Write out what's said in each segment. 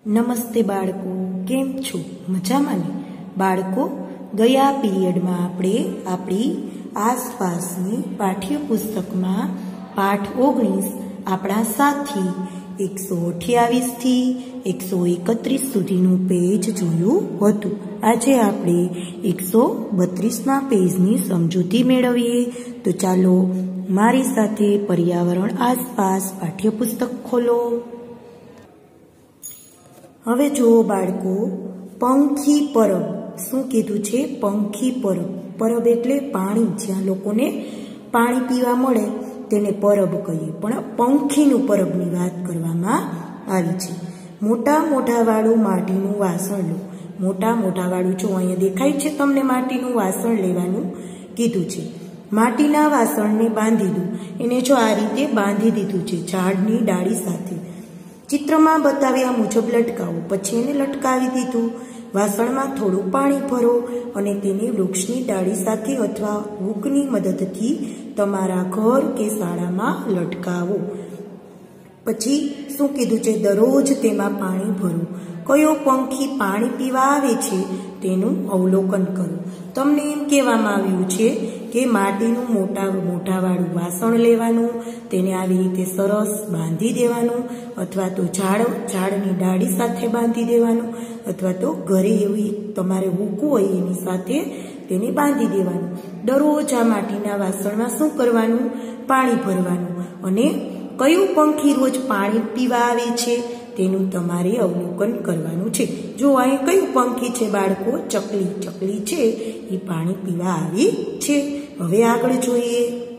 નમસ્તે બાળકો, કેમ છો? મજામાં ને? બાળકો, ગયા પીરિયડમાં આપણે આપણી આસપાસની પાઠ્યપુસ્તકમાં પાઠ 19 આપણા સાથી 128 થી 131 સુધીનું પેજ જોયું હતું. આજે આપણે 132ના પેજની સમજૂતી મેળવીએ. તો ચાલો મારી સાથે પર્યાવરણ આસપાસ પાઠ્યપુસ્તક ખોલો. હવે જુઓ બાળકો, પંખી પરબ. શું કીધું છે? પંખી પરબ. પરબ એટલે પાણી. જ્યાં લોકોને પાણી પીવા મળે તેને પરબ કહીએ. પણ પંખીનું પરબની વાત કરવામાં આવી છે. મોટા મોઢાવાળું માટીનું વાસણ લો. મોટા મોઢાવાળું જો અહીંયા દેખાય છે તમને માટીનું વાસણ લેવાનું કીધું છે. માટીના વાસણને બાંધી દો. એને જો આ રીતે બાંધી દીધું છે ઝાડની ડાળી સાથે. ચિત્રમાં બતાવ્યા મુજબ લટકાવો. પછી એને લટકાવી દીધું. વાસણમાં થોડું પાણી ભરો અને તેને વૃક્ષની ડાળી સાથે અથવા હૂકની મદદથી તમારા ઘર કે શાળામાં લટકાવો. પછી શું કીધું છે? દરરોજ તેમાં પાણી ભરો. કયો પંખી પાણી પીવા આવે છે તેનું અવલોકન કરો. તમને એમ કહેવામાં આવ્યું છે કે માટીનું મોઢાવાળું વાસણ લેવાનું, તેને આવી રીતે સરસ બાંધી દેવાનું, અથવા તો ઝાડની ડાળી સાથે બાંધી દેવાનું, અથવા તો ઘરે એવી તમારે હૂકું હોય એની સાથે તેને બાંધી દેવાનું. દરરોજ આ માટીના વાસણમાં શું કરવાનું? પાણી ભરવાનું. અને કયું પંખી રોજ પાણી પીવા આવે છે તેનું તમારે અવલોકન કરવાનું છે. જો અહીં કયું પંખી છે બાળકો? ચકલી. ચકલી છે એ પાણી પીવા આવી છે. હવે આગળ જોઈએ.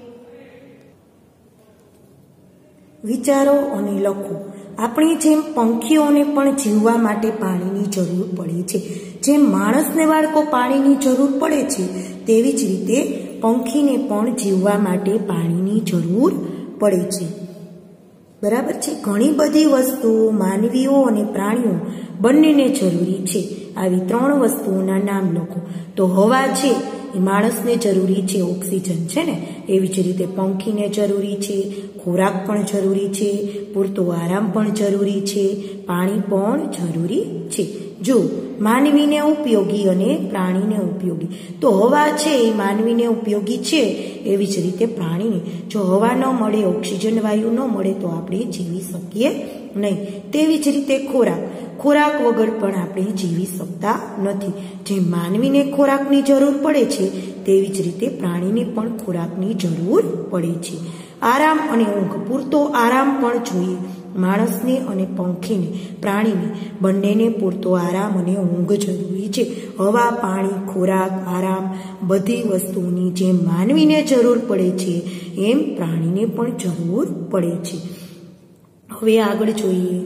વિચારો અને લખો. આપણી જેમ પંખીઓને પણ જીવવા માટે પાણીની જરૂર પડે છે. જેમ માણસને બાળકો પાણીની જરૂર પડે છે તેવી જ રીતે પંખીને પણ જીવવા માટે પાણીની જરૂર પડે છે. બરાબર છે. ઘણી બધી વસ્તુઓ માનવીઓ અને પ્રાણીઓ બંનેને જરૂરી છે. આવી 3 વસ્તુઓના નામ લખો. તો હવા છે એ માણસને જરૂરી છે, ઓક્સિજન છે ને. એવી જ રીતે પંખીને જરૂરી છે, ખોરાક પણ જરૂરી છે, પૂરતો આરામ પણ જરૂરી છે, પાણી પણ જરૂરી છે. જો માનવીને ઉપયોગી અને પ્રાણીને ઉપયોગી. તો હવા છે એ માનવીને ઉપયોગી છે, એવી જ રીતે પ્રાણીને. જો હવા ન મળે, ઓક્સિજન વાયુ ન મળે તો આપણે જીવી શકીએ નહીં. તેવી જ રીતે ખોરાક વગર પણ આપણે જીવી શકતા નથી. જેમ માનવીને ખોરાકની જરૂર પડે છે તેવી જ રીતે પ્રાણીને પણ ખોરાકની જરૂર પડે છે. આરામ અને ઊંઘ. પૂરતો આરામ પણ જોઈએ. માણસને અને પંખીને, પ્રાણીને બંનેને પૂરતો આરામ અને ઊંઘ જરૂરી છે. હવા, પાણી, ખોરાક, આરામ બધી વસ્તુઓની જેમ માનવીને જરૂર પડે છે એમ પ્રાણીને પણ જરૂર પડે છે. હવે આગળ જોઈએ.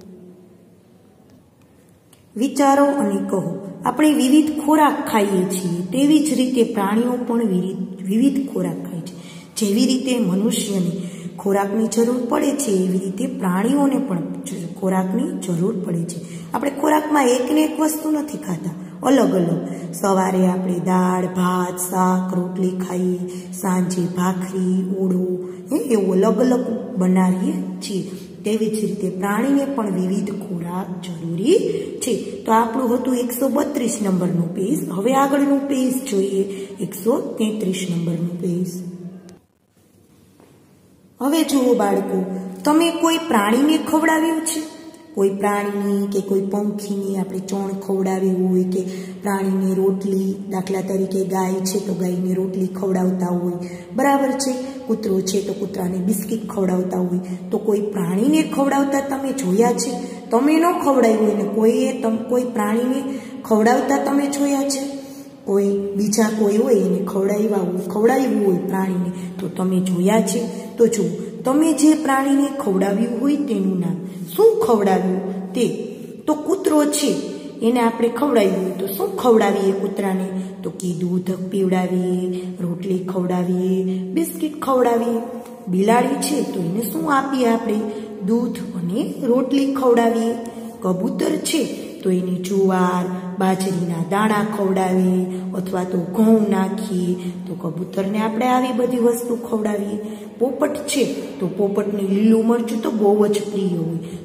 વિચારો અને કહો. આપણે વિવિધ ખોરાક ખાઈએ છીએ તેવી જ રીતે પ્રાણીઓ પણ વિવિધ ખોરાક ખાય છે. જેવી રીતે મનુષ્યને ખોરાકની જરૂર પડે છે એવી રીતે પ્રાણીઓને પણ ખોરાકની જરૂર પડે છે. આપણે ખોરાકમાં એકને એક વસ્તુ નથી ખાતા, અલગ અલગ. સવારે આપણે દાળ, ભાત, શાક, રોટલી ખાઈએ, સાંજે ભાખરી, ઓળો એવું અલગ અલગ બનાવીએ છીએ. તેવી જ રીતે પ્રાણીને પણ વિવિધ ખોરાક જરૂરી છે. તો આપણું હતું 132 નંબરનું પેજ. હવે આગળનું પેજ જોઈએ, 133 નંબરનું પેજ. હવે જુઓ બાળકો, તમે કોઈ પ્રાણીને ખવડાવ્યું છે? કોઈ પ્રાણીની કે કોઈ પંખીની આપણે ચોણ ખવડાવી હોય, કે પ્રાણીને રોટલી, દાખલા તરીકે ગાય છે તો ગાયને રોટલી ખવડાવતા હોય, બરાબર છે. કૂતરો છે તો કૂતરાને બિસ્કિટ ખવડાવતા હોય. તો કોઈ પ્રાણીને ખવડાવતા તમે જોયા છે? તમે ન ખવડાવ્યું એને કોઈ પ્રાણીને ખવડાવતા તમે જોયા છે? કોઈ બીજા કોઈ હોય એને ખવડાવ્યું હોય પ્રાણીને તો તમે જોયા છે? તો જો તમે જે પ્રાણીને ખવડાવ્યું હોય તેનું નામ. શું ખવડાવ્યું તે? તો કૂતરો છે એને આપણે ખવડાવ્યું હોય તો શું ખવડાવીએ કૂતરાને? તો કે દૂધ પીવડાવીએ, રોટલી ખવડાવીએ, બિસ્કિટ ખવડાવીએ. બિલાડી છે તો એને શું આપીએ આપણે? દૂધ અને રોટલી ખવડાવીએ. કબૂતર છે તો એને જુવાર, બાજરીના દાણા ખવડાવીએ, અથવા તો ઘઉં નાખીએ તો કબૂતરને આપણે આવી બધી વસ્તુ ખવડાવીએ. પોપટ છે તો પોપટને લીલું મરચું તો બહુ જ પ્રિય હોય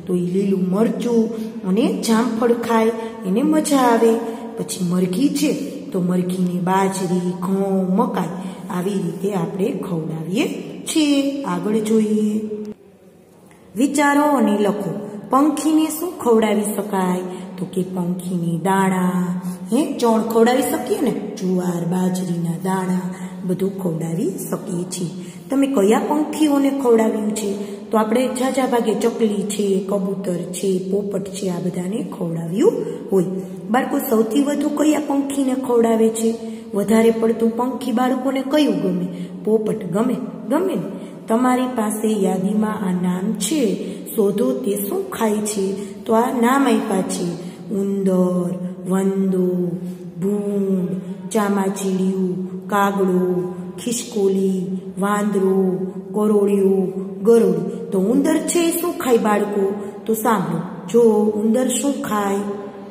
તો એ લીલું મરચું અને જામફળ ખાય એને મજા આવે. પછી મરઘી છે તો મરઘીને બાજરી, ઘઉં, મકાઈ આવી રીતે આપણે ખવડાવીએ છીએ. આગળ જોઈએ. વિચારો અને લખો. પંખીને શું ખવડાવી શકાય? તો કે પંખીને દાણા, ચોણ ખવડાવી શકીએ ને, જુવાર બાજરીના દાણા બધું ખવડાવી શકીએ છીએ. તમે કયા પંખીઓને ખવડાવ્યું છે? તો આપણે ઝાઝા ભાગે ચકલી છે, કબૂતર છે, પોપટ છે, આ બધાને ખવડાવ્યું હોય. બાળકો સૌથી વધુ કયા પંખીને ખવડાવે છે? વધારે પડતું પંખી બાળકોને કયું ગમે? પોપટ ગમે ને? તમારી પાસે યાદીમાં આ નામ છે, શોધો તે શું ખાય છે? તો આ નામ આપ્યા છે: ઉંદર, વંદો, ભૂંડ, ચામાચીડિયું, કાગડો, ખિસકોલી, વાંદરો, ગરોળીઓ, ગરોળી. તો ઉંદર છે એ શું ખાય બાળકો? તો સાંભળો, જો ઉંદર શું ખાય?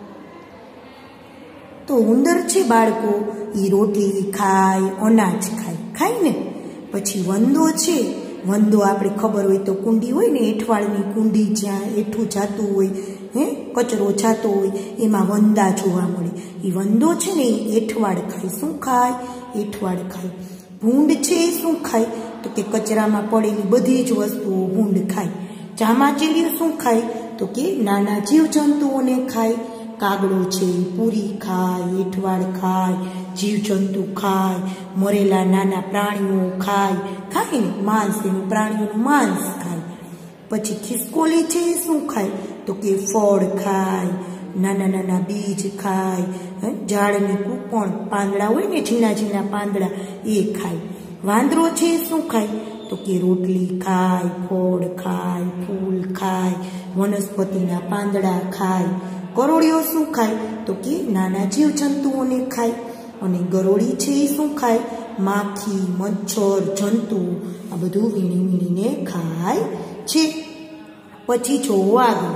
તો ઉંદર છે બાળકો એ રોટલી ખાય, અનાજ ખાય ને. પછી વંદો છે, વંદો આપણે ખબર હોય તો કુંડી હોય ને, એઠવાડની કુંડી, જ્યાં એઠું જાતું હોય, કચરો જાતો હોય એમાં વંદા જોવા મળે. એ વંદો છે ને એ એઠવાડ ખાય. શું ખાય? એઠવાડ ખાય. ભૂંડ છે એ શું ખાય? તો કે કચરામાં પડેલી બધી જ વસ્તુઓ ભૂંડ ખાય. ચામાચીડિયું શું ખાય? તો કે નાના જીવજંતુઓને ખાય. કાગડો છે પૂરી ખાય, એઠવાડ ખાય, જીવજંતુ ખાય, મરેલા નાના પ્રાણીઓ ખાય ને, માંસ, એનું પ્રાણીઓનું માંસ ખાય. પછી ખિસકોલી છે એ શું ખાય? તો કે ફળ ખાય, નાના નાના બીજ ખાય, ઝાડની કૂપણ, પાંદડા હોય ને, ઝીણા ઝીણા પાંદડા એ ખાય. વાંદરો છે એ શું ખાય? તો કે રોટલી ખાય, ફળ ખાય, ફૂલ ખાય, વનસ્પતિના પાંદડા ખાય. ગરોળીઓ શું ખાય? તો કે નાના જીવજંતુઓને ખાય. અને ગરોળી છે એ શું ખાય? માખી, મચ્છર, જંતુ આ બધું વીણીને ખાય છે. પછી જોવો આગળ.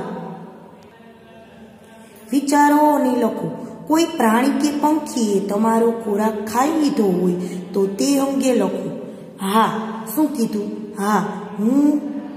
વિચારો અને લખો. કોઈ પ્રાણી કે પંખીએ તમારો ખોરાક ખાઈ લીધો હોય તો તે અંગે લખો. હા, શું કીધું? હા, હું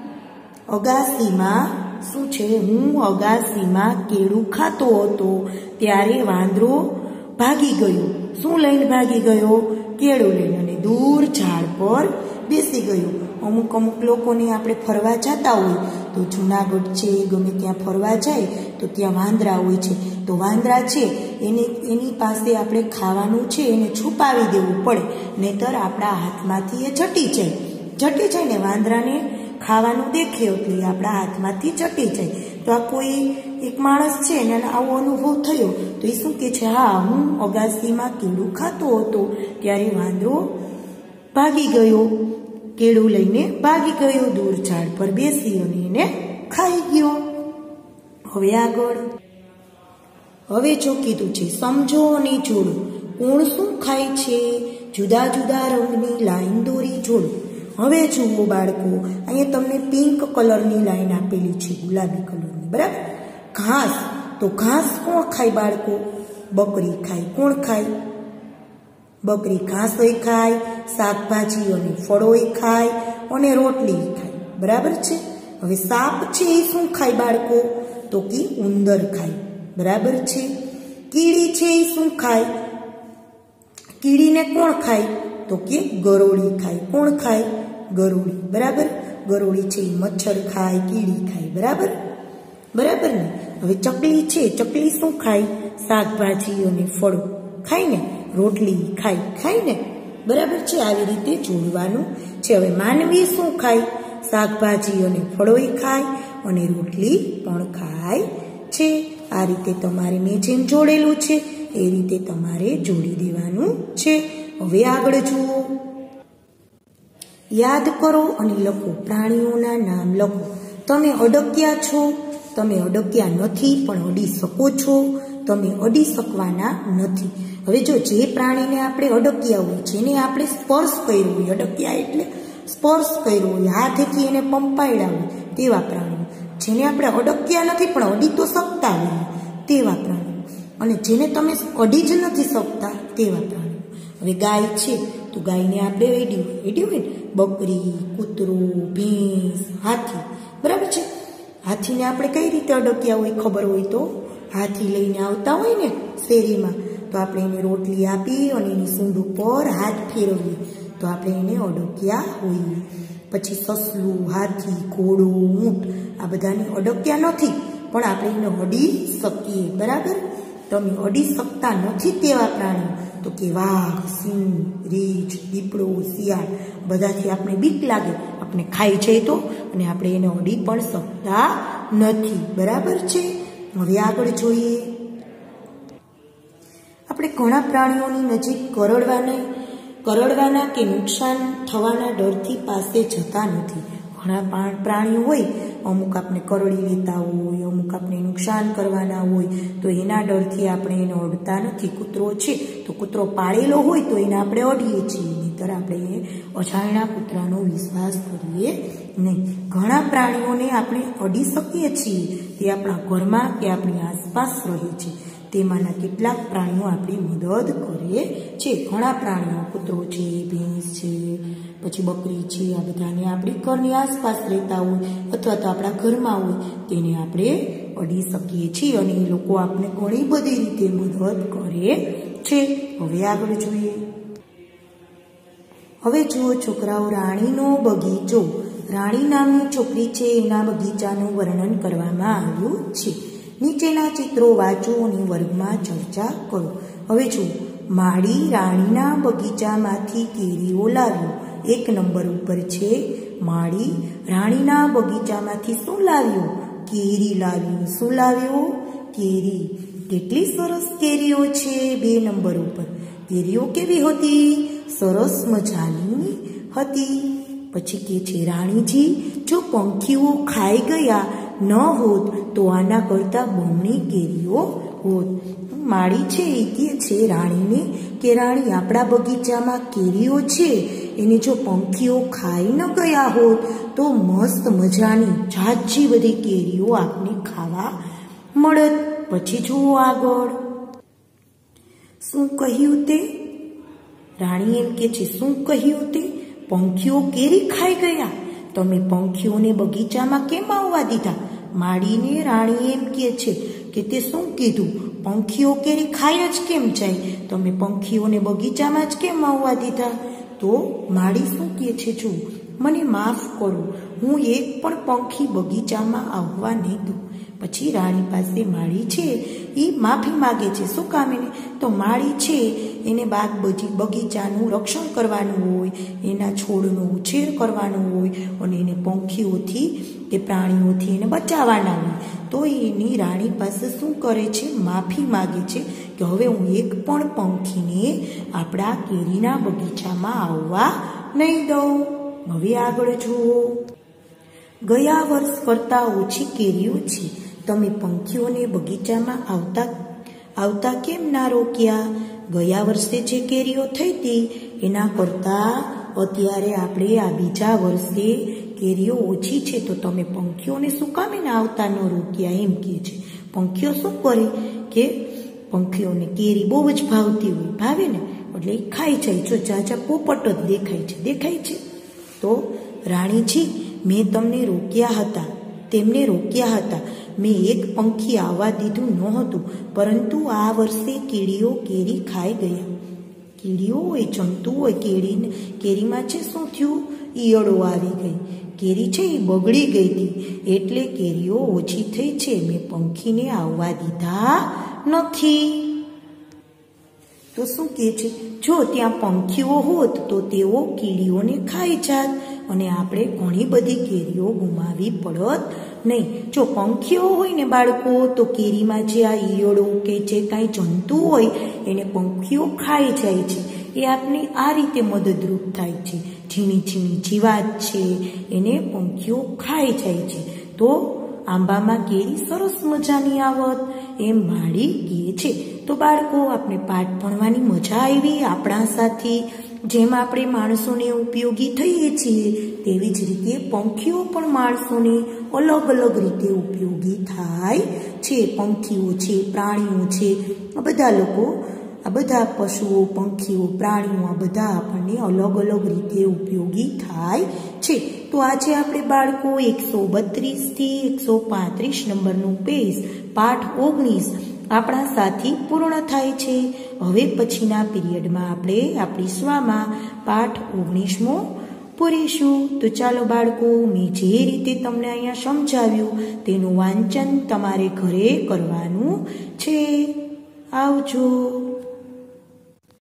અગાસીમાં કેળું ખાતો હતો ત્યારે વાંદરો ભાગી ગયો. શું લઈને ભાગી ગયો? કેળું લઈને. અને દૂર ઝાડ પર બેસી ગયો. અમુક લોકોને આપણે ફરવા જતા હોય તો જુનાગઢ છે, ગમે ત્યાં ફરવા જાય તો ત્યાં વાંદરા હોય છે. તો વાંદરા છે એની પાસે આપણે ખાવાનું છે એને છુપાવી દેવું પડે, નહીતર આપણા હાથમાંથી એ જટી જાય ને. વાંદરાને ખાવાનું દેખે એટલે આપણા હાથમાંથી જટી જાય. તો આ કોઈ એક માણસ છે ને આવો અનુભવ થયો તો એ શું કે છે? હા, હું અગાસીમાં કેળું ખાતો હતો ત્યારે વાંદરો ભાગી ગયો, કેળું લઈને ભાગી ગયો, દૂર ઝાડ પર બેસી અને એને ખાઈ ગયો. હવે આગળ. હવે જો કીધું છે સમજો અને જોડો. કોણ શું ખાય છે? જુદા જુદા રંગની લાઈન દોરી જોડો. હવે જુઓ બાળકો, અહીંયા તમને પિંક કલરની લાઈન આપેલી છે, ગુલાબી કલરની, બરાબર? ઘાસ. તો ઘાસ કોણ ખાય બાળકો? બકરી ખાય. કોણ ખાય? બકરી ઘાસ ખાય, શાકભાજી અને ફળો ખાય અને રોટલી ખાય, બરાબર છે? હવે સાપ છે એ શું ખાય બાળકો? તો કે ઉંદર ખાય, બરાબર છે? કીડી છે એ શું ખાય? કીડીને કોણ ખાય? તો કે ગરોળી ખાય. કોણ ખાય? ગરોળી, બરાબર? ગરોળી છે એ મચ્છર ખાય, કીડી ખાય, બરાબર ને? હવે ચકલી છે, ચકલી શું ખાય? શાકભાજી અને ફળો ખાય ને, રોટલી ખાય ને, બરાબર છે? આવી રીતે જોડવાનું છે. હવે માનવી શું ખાય? શાકભાજી અને ફળો ખાય અને રોટલી પણ ખાય છે. આ રીતે તમારે મેં જેમ જોડેલું છે એ રીતે તમારે જોડી દેવાનું છે. હવે આગળ જુઓ. યાદ કરો અને લખો. પ્રાણીઓના નામ લખો. તમે અડક્યા છો? તમે અડક્યા નથી પણ અડી શકો છો? તમે અડી શકવાના નથી. હવે જો જે પ્રાણીને આપણે અડક્યા હોય, જેને આપણે સ્પર્શ કર્યો હોય, અડક્યા એટલે સ્પર્શ કર્યો હોય, હાથેથી એને પંપાયડા હોય તેવા પ્રાણીઓ. જેને આપણે અડક્યા નથી પણ અડી તો શકતા હોય તેવા પ્રાણીઓ. અને જેને તમે અડી જ નથી શકતા તેવા પ્રાણીઓ. હવે ગાય છે તો ગાયને આપણે એડ્યું હોય ને, બકરી, કૂતરો, ભેંસ, હાથી, બરાબર છે? હાથીને આપણે કઈ રીતે અડક્યા હોય ખબર હોય તો, હાથી લઈને આવતા હોય ને શેરીમાં તો આપણે એને રોટલી આપી અને એની સૂંઢ ઉપર હાથ ફેરવીએ તો આપણે એને અડક્યા હોઈએ. પછી સસલું, હાથી, ઘોડો, ઊંટ આ બધાને અડક્યા નથી પણ આપણે એને અડી શકીએ. બરાબર? તમે અડી શકતા નથી તેવા પ્રાણીઓ તો કે વાઘ, સિંહ, રીંછ, દીપડો, શિયાળ બધાથી આપણે બીક લાગે, આપણે ખાઈ જાય તો, અને આપણે એને અડી પણ શકતા નથી. બરાબર છે? હવે આગળ જોઈએ. આપણે ઘણા પ્રાણીઓની નજીક કરડવાના કે નુકસાન થવાના ડરથી પાસે જતા નથી. ઘણા પ્રાણીઓ હોય, અમુક આપણે કરડી લેતા હોય, અમુક આપણે નુકસાન કરવાના હોય તો એના ડરથી આપણે એને અડતા નથી. કૂતરો છે તો કૂતરો પાળેલો હોય તો એને આપણે અડીએ છીએ, નહીંતર આપણે અજાણ્યા કૂતરાનો વિશ્વાસ કરીએ નહીં. ઘણા પ્રાણીઓને આપણે અડી શકીએ છીએ, તે આપણા ઘરમાં કે આપણી આસપાસ રહે છે. તેમાંના કેટલાક પ્રાણીઓ આપણી મદદ કરે છે. ઘણા પ્રાણીઓ, કૂતરો છે, ભેંસ છે, પછી બકરી છે, આ બધાને આપણી ઘરની આસપાસ રહેતા હોય અથવા તો આપણા ઘરમાં હોય તેને આપણે અડી શકીએ છીએ અને એ લોકો આપણે ઘણી બધી રીતે મદદ કરે છે. હવે આગળ જોઈએ. હવે જુઓ છોકરાઓ, રાણીનો બગીચો. રાણી નામની છોકરી છે, એના બગીચાનું વર્ણન કરવામાં આવ્યું છે. નીચેના ચિત્રો વાંચો અને વર્ગમાં ચર્ચા કરો. હવે જુઓ, માળી રાણીના બગીચામાંથી કેરીઓ લાવ્યો. 1 નંબર ઉપર છે માળી રાણીના બગીચામાંથી શું લાવ્યો? કેરી લાવ્યો. શું લાવ્યો? કેરી. કેટલી સરસ કેરીઓ છે 2 નંબર ઉપર. કેરીઓ કેવી હતી? સરસ મજાની હતી. પછી કે છે રાણીજી, જો પંખીઓ ખાઈ ગયા ન હોત તો આના કરતા બમણી કેરીઓ હોત. માળી છે એ કહે છે રાણીને કે રાણી, આપણા બગીચામાં કેરીઓ છે એને જો પંખીઓ ખાઈ ન ગયા હોત તો મસ્ત મજાની ઝાઝી બધી કેરીઓ આપને ખાવા મળત. પછી જુઓ આગળ શું કહ્યું તે. રાણી એમ કે છે, શું કહ્યું તે? પંખીઓ કેરી ખાઈ ગયા. તમે પંખીઓને બગીચામાં કેમ આવવા દીધા? માળીને રાણી એમ કહે છે કે તે શું કીધું? પંખીઓ કેરી ખાઈ જ કેમ જાય? તમે પંખીઓને બગીચામાં જ કેમ આવવા દીધા? તો માળી શું કહે છે, જો મને માફ કરો, હું એક પણ પંખી બગીચામાં આવવા નહીં દઉં. પછી રાણી પાસે માળી છે એ માફી માગે છે. શું કામ એને? તો માળી છે એને બગીચાનું રક્ષણ કરવાનું હોય, એના છોડનો ઉછેર કરવાનો હોય અને એને પંખીઓથી કે પ્રાણીઓથી એને બચાવવાના હોય. તો એની રાણી પાસે શું કરે છે? માફી માગે છે કે હવે હું એક પણ પંખીને આપણા કેરીના બગીચામાં આવવા નહીં દઉં. હવે આગળ જુઓ. ગયા વર્ષ કરતાં ઓછી કેરીઓ છે. તમે પંખીઓને બગીચામાં આવતા કેમ ના રોક્યા? ગયા વર્ષે જે કેરીઓ થઈ હતી એના કરતાં અત્યારે આપણે આ બીજા વર્ષે કેરીઓ ઓછી છે તો તમે પંખીઓને શું કામ એને આવતા ન રોક્યા? એમ કહે છે. પંખીઓ શું કરે કે પંખીઓને કેરી બહુ જ ભાવતી હોય, ભાવે ને એટલે એ ખાઈ જાય. જો જાજા પોપટ જ દેખાય છે. તો રાણીજી, મેં તેમને રોક્યા હતા. મેં એક પંખી આવવા દીધું નહોતું, પરંતુ આ વર્ષે કીડીઓ કેરી ખાઈ ગયા. કીડીઓ હોય, જંતુ હોય, કેરીમાં છે શું થયું? ઈયળો આવી ગઈ. કેરી છે એ બગડી ગઈ હતી એટલે કેરીઓ ઓછી થઈ છે. મેં પંખીને આવવા દીધા નથી. તો શું કહે છે? જો ત્યાં પંખીઓ હોત તો તેઓ કીડીઓને ખાઈ જાત અને આપણે ઘણી બધી કેરીઓ ગુમાવી પડત નહીં. જો પંખીઓ હોય ને બાળકો, તો કેરીમાં જે આ ઈયળો કે જે કાંઈ જંતુ હોય એને પંખીઓ ખાઈ જાય છે. એ આપને આ રીતે મદદરૂપ થાય છે. ઝીણી જીવાત છે એને પંખીઓ ખાઈ જાય છે. તો આંબામાં કેરી સરસ મજાની આવત એમ માળી કહે છે. તો બાળકો, આપણે પાઠ ભણવાની મજા આવી આપણા સાથે. જેમ આપણે માણસોને ઉપયોગી થઈએ છીએ તેવી જ રીતે પંખીઓ પણ માણસોને અલગ અલગ રીતે ઉપયોગી થાય છે. પંખીઓ છે, પ્રાણીઓ છે, આ બધા લોકો, આ બધા પશુઓ, પંખીઓ, પ્રાણીઓ આ બધા આપણને અલગ અલગ રીતે ઉપયોગી થાય છે. તો આજે આપણે બાળકો 132 થી 135 નંબરનું પેજ પાઠ 19 આપણા સાથી પૂર્ણ થાય છે. હવે પછીના પીરિયડમાં આપણે આપણી સ્વામાં પાઠ 19મો પૂરીશું. તો ચાલો બાળકો, મેં જે રીતે તમને અહીંયા સમજાવ્યું તેનું વાંચન તમારે ઘરે કરવાનું છે. આવજો.